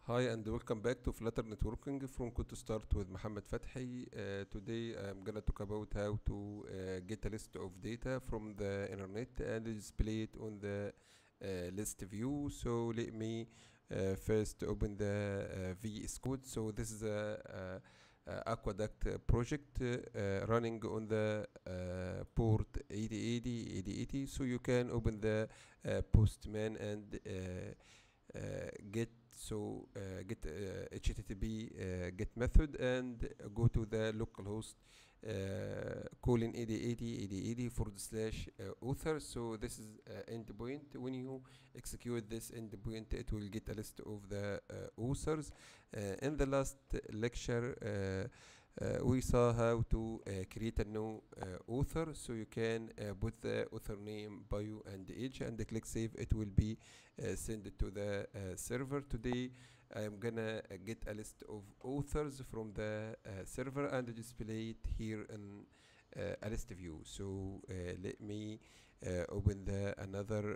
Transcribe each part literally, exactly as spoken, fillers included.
Hi and welcome back to Flutter Networking from Code to Start with Mohammed Fathi. Uh, today I'm gonna talk about how to uh, get a list of data from the internet and display it on the uh, list view. So let me uh, first open the uh, V S Code. So this is a, a, a Aqueduct uh, project uh, uh, running on the uh, port eighty eighty, eighty eighty. So you can open the uh, Postman and uh, uh, get so uh, get uh, H T T P uh, get method and go to the localhost uh, colon eighty eighty eighty eighty forward slash uh, author. So this is uh, endpoint. When you execute this endpoint, it will get a list of the uh, authors. Uh, in the last lecture, uh, uh, we saw how to uh, create a new uh, author. So you can uh, put the author name, bio, and age, and click save. It will be uh, send it to the uh, server. Today I am gonna uh, get a list of authors from the uh, server and display it here in uh, a list view. So uh, let me uh, open the another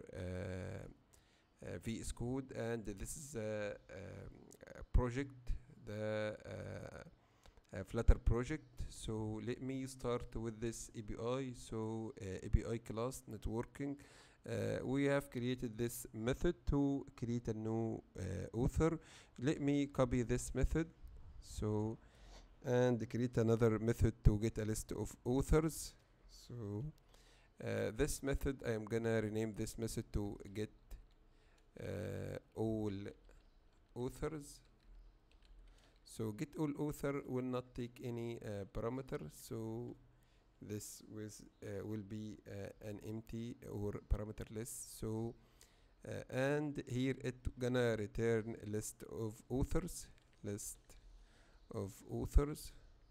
uh, uh, V S Code, and this is a, um, a project, the uh, a Flutter project. So let me start with this A P I. So uh, A P I class networking. Uh, we have created this method to create a new uh, author. Let me copy this method. So and create another method to get a list of authors. So uh, this method I am gonna rename this method to get uh, all authors. So get all author will not take any uh, parameter, so this with, uh, will be uh, an empty or parameterless. So uh, and here it gonna return a list of authors, list of authors.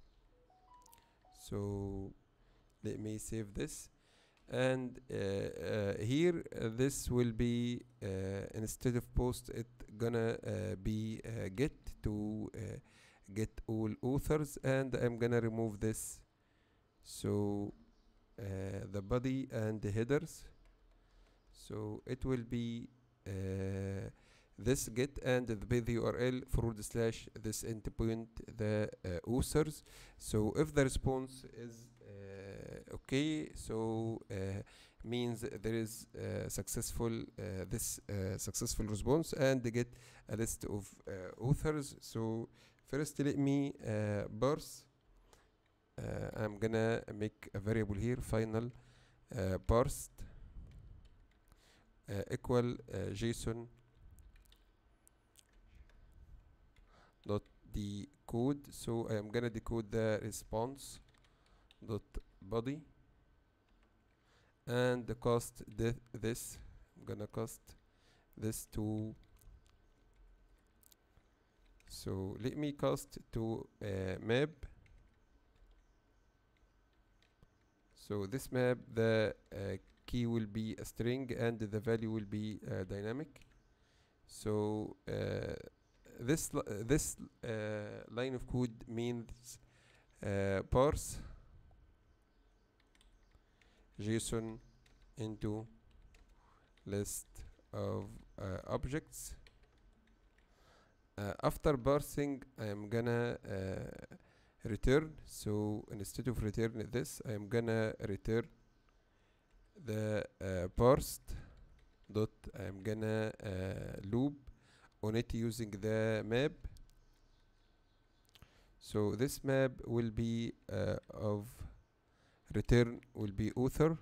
So let me save this, and uh, uh, here uh, this will be uh, instead of post, it gonna uh, be uh, get to uh, get all authors, and I'm gonna remove this. So uh, the body and the headers, so it will be uh, this get and the base U R L forward slash this endpoint the uh, authors. So if the response is uh, okay, so uh, means there is uh, successful uh, this uh, successful response and get a list of uh, authors. So first let me uh, parse. uh, I'm gonna make a variable here, final uh, parsed uh, equal uh, JSON dot decode. So I am gonna decode the response dot body and the cost this. I'm gonna cost this to, so let me cost to uh, map. So this map, the uh, key will be a string and the value will be uh, dynamic. So uh, this uh, this uh, line of code means uh, parse JSON into list of uh, objects. Uh, after parsing, I am gonna uh, return. So instead of return this, I am gonna return the uh, parsed dot. I am gonna uh, loop on it using the map. So this map will be uh, of return will be author.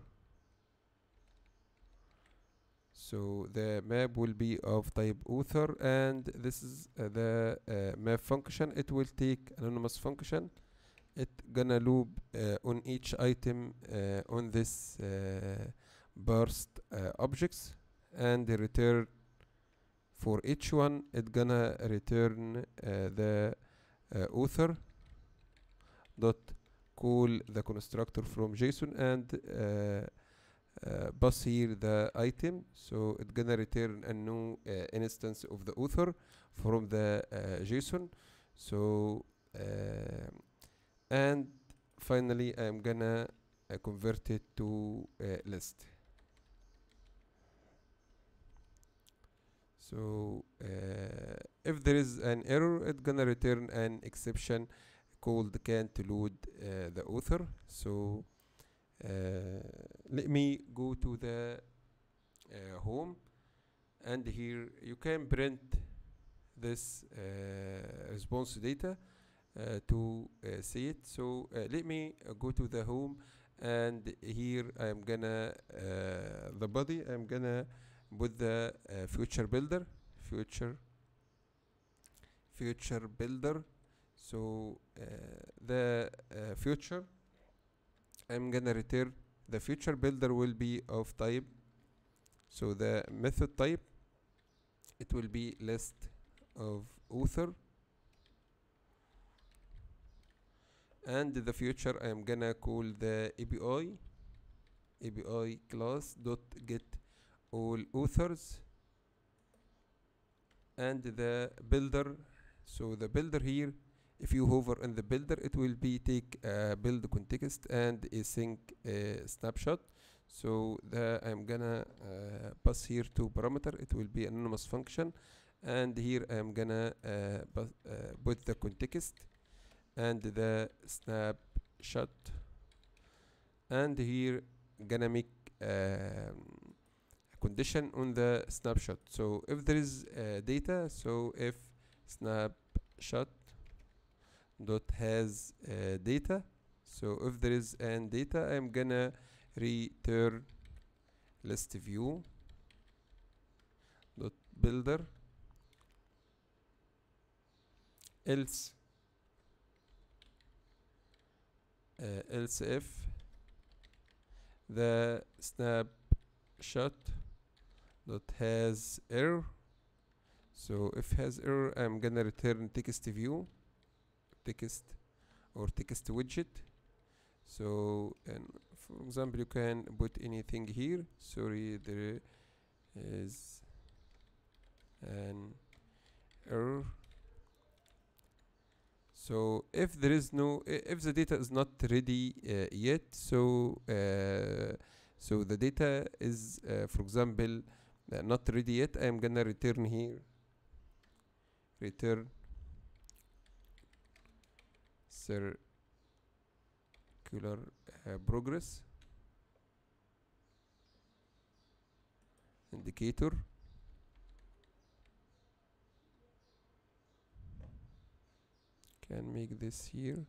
So the map will be of type author, and this is uh, the uh, map function. It will take anonymous function. It gonna loop uh, on each item uh, on this uh, burst uh, objects and return for each one. It gonna return uh, the uh, author dot call the constructor from JSON and uh, uh, pass here the item. So it gonna return a new uh, instance of the author from the uh, JSON. So uh, and finally I'm gonna uh, convert it to uh, list. So uh, if there is an error, it's gonna return an exception called can't load uh, the author. So uh, let me go to the uh, home, and here you can print this uh, response data uh, to uh, see it. So uh, let me uh, go to the home, and here I'm gonna uh, the body I'm gonna put the uh, future builder future future builder. So uh, the uh, future I'm gonna return the future builder will be of type, so the method type it will be list of author, and the future I am gonna call the A P I A P I class dot get all authors, and the builder. So the builder here, if you hover on the builder, it will be take a build context and async uh, snapshot. So the I'm gonna uh, pass here to parameter. It will be anonymous function, and here I'm gonna uh, uh, put the context and the snapshot, and here gonna make um, a condition on the snapshot. So if there is uh, data, so if snapshot dot has uh, data, so if there is an data, I'm gonna return list view dot builder, else uh, else if the snapshot dot has error. So if has error, I'm gonna return text view text or text widget. So and for example, you can put anything here. Sorry, there is an error. So if there is no I- if the data is not ready uh, yet, so uh, so the data is uh, for example uh, not ready yet, I'm gonna return here return circular uh, progress indicator. Can make this here.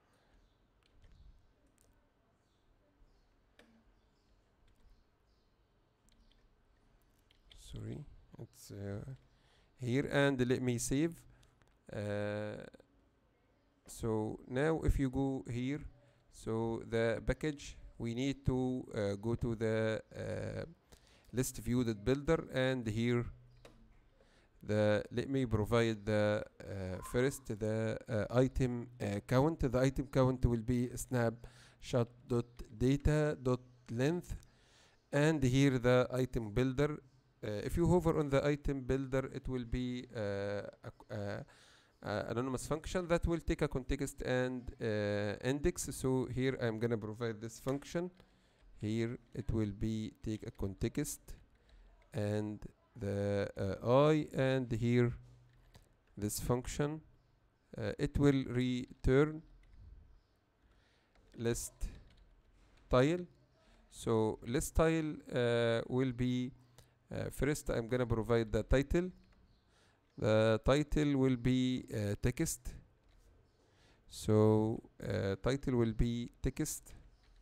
Sorry, it's uh, here, and let me save. Uh, so now if you go here, so the package we need to uh, go to the uh, list view that builder, and here the let me provide the uh, first the uh, item uh, count. The item count will be snapshot dot data dot length, and here the item builder. Uh, if you hover on the item builder, it will be uh, a, uh, uh, anonymous function that will take a context and uh, index. So here I'm gonna provide this function. Here it will be take a context and the uh, I, and here this function uh, it will return list tile. So list tile uh, will be uh, first I'm gonna provide the title. The title will be uh, text. So uh, title will be text.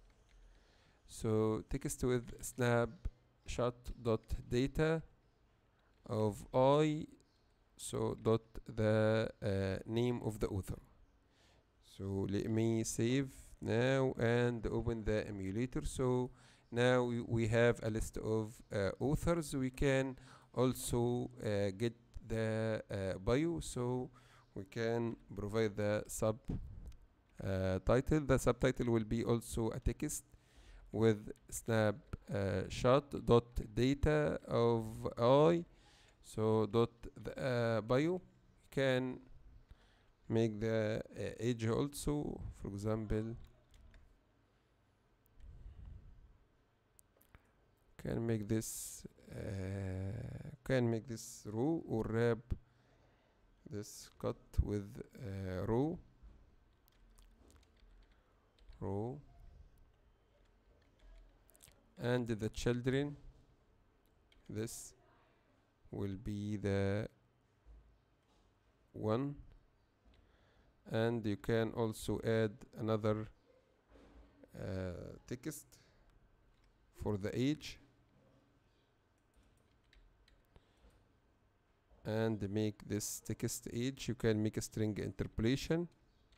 So text with snapshot dot data of I, so dot the uh, name of the author. So let me save now and open the emulator. So now we, we have a list of uh, authors. We can also uh, get the uh, bio, so we can provide the sub uh, title. The subtitle will be also a text with snapshot uh, dot data of I, so dot the uh, bio. Can make the uh, age also, for example can make this uh, can make this row or wrap this cut with uh, row row and the children, this will be the one, and you can also add another uh, text for the age and make this text age. You can make a string interpolation,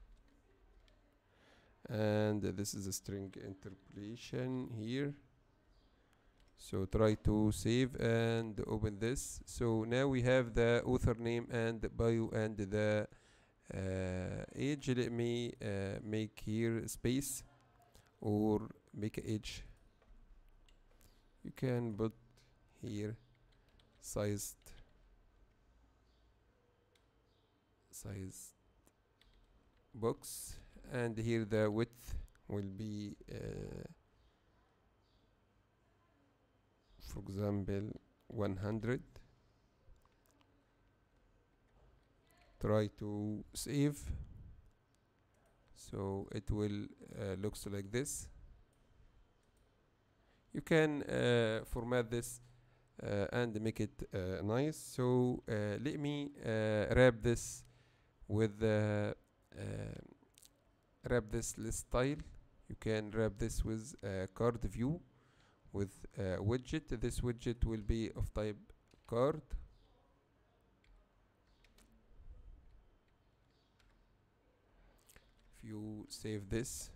and this is a string interpolation here. So try to save and open this. So now we have the author name and the bio and the uh, age. Let me uh, make here space or make a age. You can put here sized sized box, and here the width will be uh, for example one hundred. Try to save, so it will uh, looks like this. You can uh, format this uh, and make it uh, nice. So uh, let me uh, wrap this with the uh, wrap this list style. You can wrap this with a card view with a widget. This widget will be of type card. If you save this,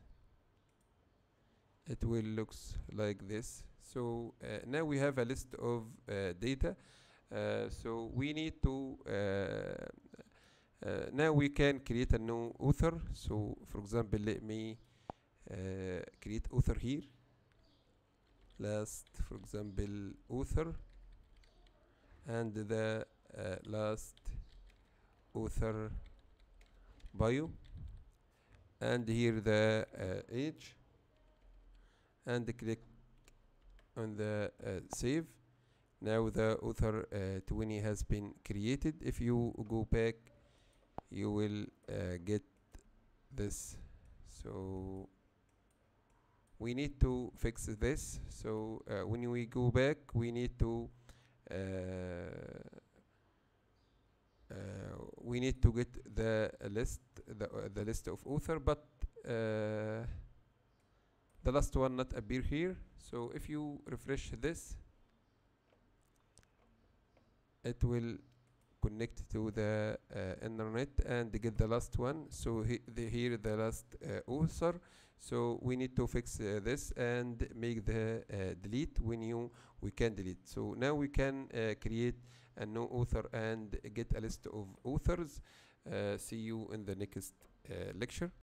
it will looks like this. So uh, now we have a list of uh, data. Uh, so we need to uh, uh, now we can create a new author. So for example, let me uh, create author here. Last, for example, author, and the uh, last author bio, and here the uh, age, and click on the uh, save. Now the author uh, twenty has been created. If you go back, you will uh, get this. So we need to fix this. So uh, when we go back, we need to uh, uh, we need to get the list, the, uh, the list of author, but uh, the last one not appear here. So if you refresh this, it will connect to the uh, internet and get the last one. So he the, here the last uh, author. So we need to fix uh, this and make the uh, delete when you we can delete. So now we can uh, create a new author and get a list of authors. Uh, see you in the next uh, lecture.